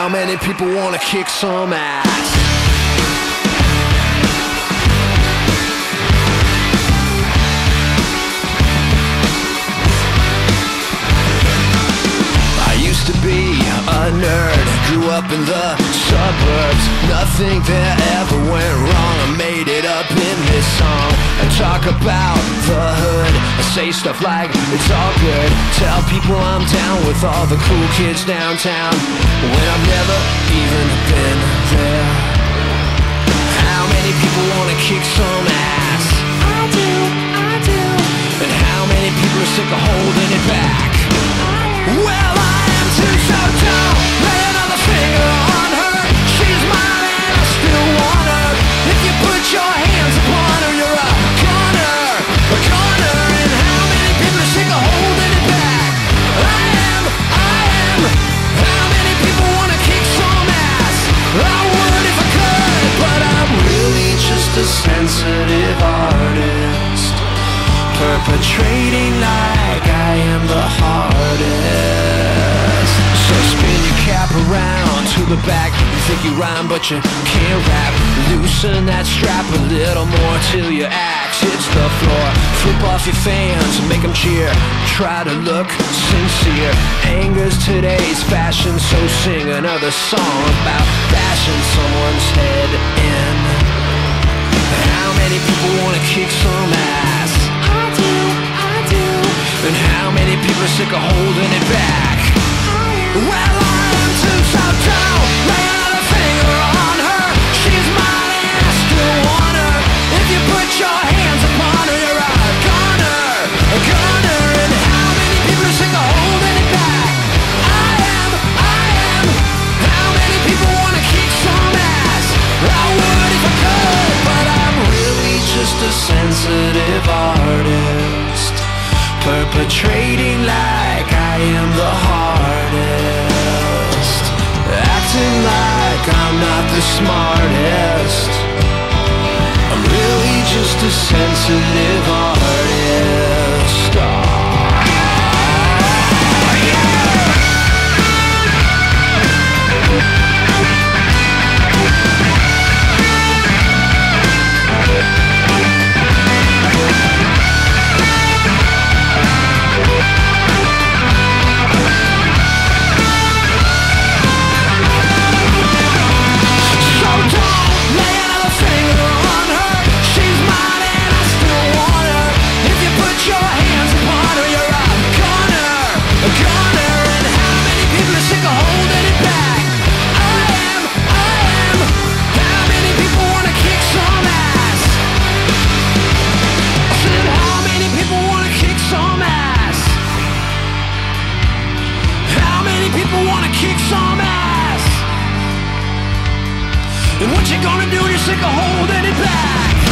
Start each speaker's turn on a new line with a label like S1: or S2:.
S1: How many people wanna kick some ass? I used to be a nerd, grew up in the suburbs. Nothing there ever went wrong. I made it up in this song. I talk about the hood, I say stuff like it's all good. Tell people I'm down with all the cool kids downtown when I've never even been there. How many people wanna kick some ass?
S2: I do.
S1: And how many people are sick of holding it back? Well, I am too, so don't lay another finger on her. She's mine and I still want her. If you put your hands upon her, you're a goner. And how many people are sick of holding it back? I am. How many people wanna kick some ass? I would if I could, but I'm really just a sensitive artist, perpetrating like I am the hardest. So spin your cap around to the back. You think you rhyme but you can't rap. Loosen that strap a little more till your axe hits the floor. Flip off your fans and make them cheer. Try to look sincere. Anger's today's fashion, so sing another song about bashing someone's head in. How many people wanna kick some ass?
S2: I do.
S1: And how many people are sick of holding it back? Well, I am too, so don't lay another finger on her. She's mine and I still want her. If you put your hands upon her, you're a goner. And how many people are sick of holding it back? I am. How many people wanna kick some ass? I would if I could, but I'm really just a sensitive artist, perpetrating like I am the hardest, acting like I'm not the smartest. I'm really just a sensitive artist. And what you gonna do when you're sick of holding it back?